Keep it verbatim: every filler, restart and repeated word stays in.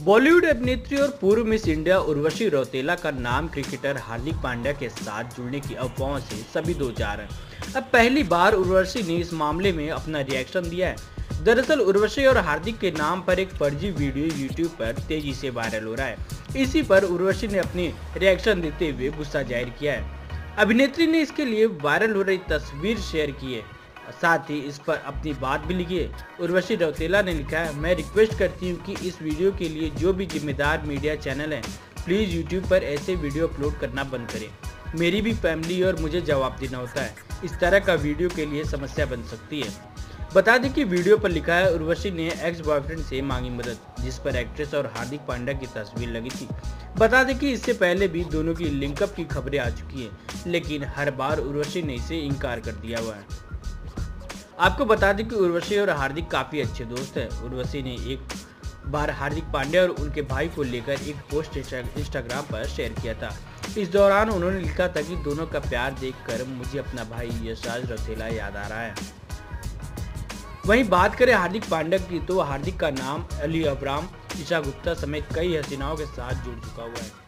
बॉलीवुड अभिनेत्री और पूर्व मिस इंडिया उर्वशी रौतेला का नाम क्रिकेटर हार्दिक पांड्या के साथ जुड़ने की अफवाहों से सभी दो चार हैं। अब पहली बार उर्वशी ने इस मामले में अपना रिएक्शन दिया है। दरअसल उर्वशी और हार्दिक के नाम पर एक फर्जी वीडियो यूट्यूब पर तेजी से वायरल हो रहा है। इसी पर उर्वशी ने अपनी रिएक्शन देते हुए गुस्सा जाहिर किया है। अभिनेत्री ने इसके लिए वायरल हो रही तस्वीर शेयर की है, साथ ही इस पर अपनी बात भी लिखी है। उर्वशी रौतेला ने लिखा है, मैं रिक्वेस्ट करती हूँ कि इस वीडियो के लिए जो भी जिम्मेदार मीडिया चैनल हैं, प्लीज़ यूट्यूब पर ऐसे वीडियो अपलोड करना बंद करें। मेरी भी फैमिली और मुझे जवाब देना होता है। इस तरह का वीडियो के लिए समस्या बन सकती है। बता दें कि वीडियो पर लिखा है, उर्वशी ने एक्स बॉयफ्रेंड से मांगी मदद, जिस पर एक्ट्रेस और हार्दिक पांड्या की तस्वीर लगी थी। बता दें कि इससे पहले भी दोनों की लिंकअप की खबरें आ चुकी हैं, लेकिन हर बार उर्वशी ने इसे इनकार कर दिया हुआ है। आपको बता दें कि उर्वशी और हार्दिक काफी अच्छे दोस्त हैं। उर्वशी ने एक बार हार्दिक पांड्या और उनके भाई को लेकर एक पोस्ट इंस्टाग्राम पर शेयर किया था। इस दौरान उन्होंने लिखा था कि दोनों का प्यार देखकर मुझे अपना भाई यशराज रौतेला याद आ रहा है। वहीं बात करें हार्दिक पांड्या की, तो हार्दिक का नाम अली अब्राम, ईशा गुप्ता समेत कई हसीनाओं के साथ जुड़ चुका हुआ है।